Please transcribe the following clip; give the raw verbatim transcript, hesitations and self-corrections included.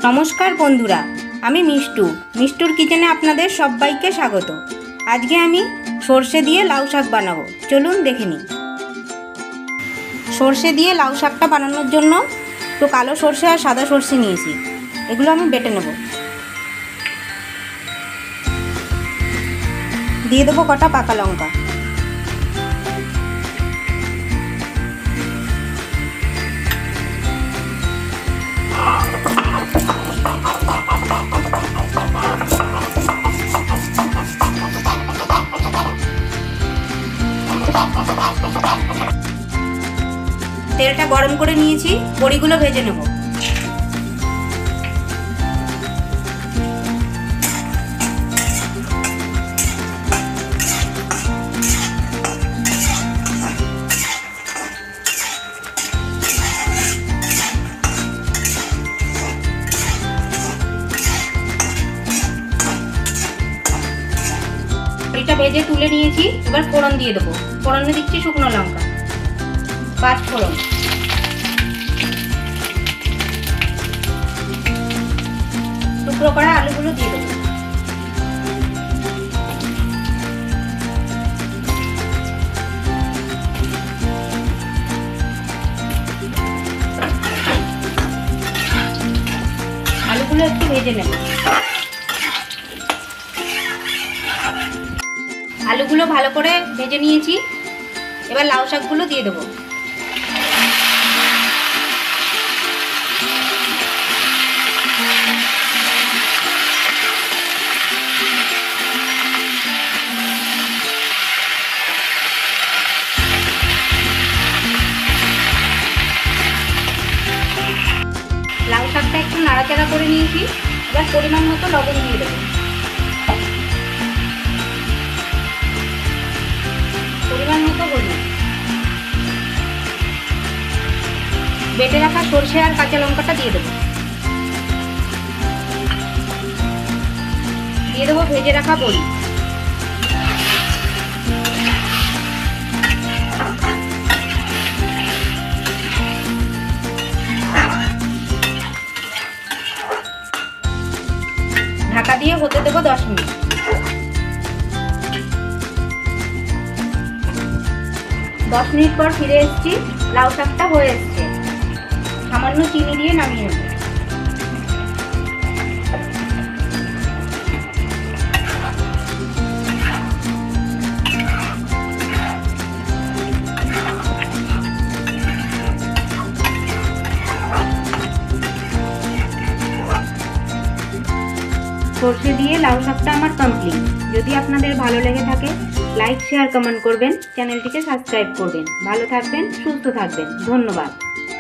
नमस्कार बंधुरा आमी मिष्टू मिष्टुर किचेने आपनादेर सब्बाइके स्वागत। आज के आमी सर्षे दिए लाउ शाक बानाबो, चलुन देखे निई। सर्षे दिए लाउ शाकटा बानानोर जोन्नो तो कालो सर्षे और सादा सर्षे नियेछि, एगुलो आमी बेटे नेब। दिए देबो कटा पाका लंका, तेलटा गरम करे निয়েছি, বড়িগুলো ভেজে নেব। বড়িটা ভেজে তুলে নিয়েছি, এবার ফোড়ন দিয়ে দেব। ফোড়নে দিচ্ছি শুকনো লঙ্কা, পাঁচ ফোড়ন, টুকরো করা আলুগুলো দিয়ে দেবো। আলুগুলো একটু ভেজে নেব। আলুগুলো ভালো করে ভেজে নিয়েছি, এবার লাউ শাকগুলো দিয়ে দেবো। লাউ শাকটা একটু নাড়াচাড়া করে নিয়েছি, এবার পরিমাণ মতো লবণ দিয়ে দেবো। পরিমাণ মতো হলুদ, বেটে রাখা সরষে আর কাঁচা লঙ্কাটা দিয়ে দেবো। দিয়ে দেবো ভেজে রাখা বড়ি। ঢাকা দিয়ে হতে দেবো দশ মিনিট। দশ মিনিট পর ফিরে এসেছি, লাউ শাকটা হয়ে এসছে। সামান্য চিনি দিয়ে নামিয়ে নেব। সরষে দিয়ে লাউ শাকটা আমার কমপ্লিট। যদি আপনাদের ভালো লেগে থাকে লাইক শেয়ার কমেন্ট করবেন, চ্যানেলটিকে সাবস্ক্রাইব করবেন। ভালো থাকবেন, সুস্থ থাকবেন, ধন্যবাদ।